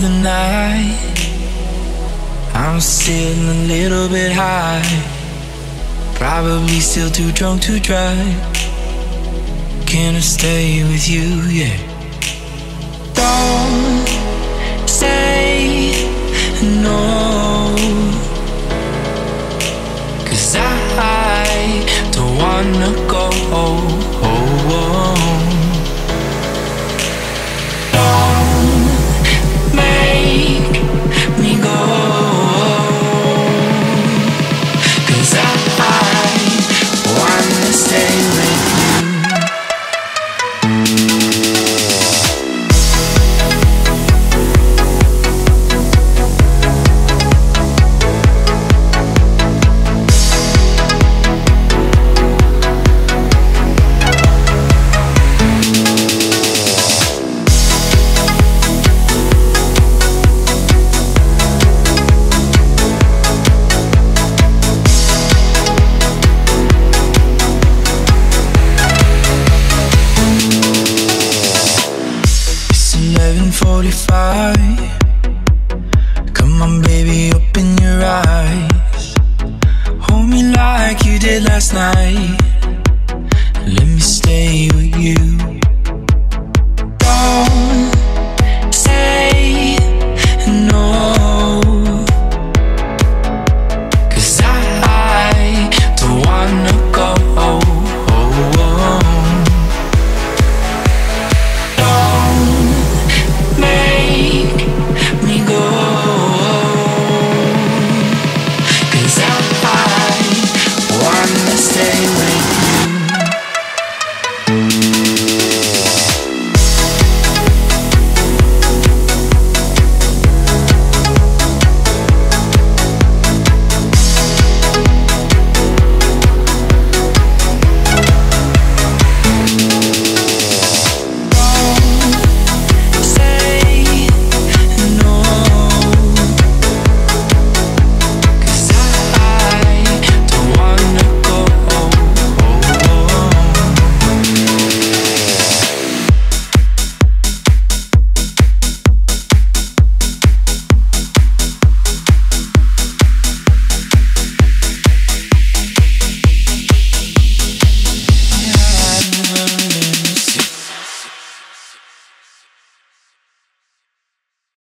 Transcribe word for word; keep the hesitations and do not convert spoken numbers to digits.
the night. I'm sitting a little bit high, probably still too drunk to drive. Can I stay with you? Yeah. Don't say no, 'cause I don't wanna go. Don't make me go, 'cause I wanna stay with you. eleven forty-five. Come on baby, open your eyes. Hold me like you did last night. Let me stay with you.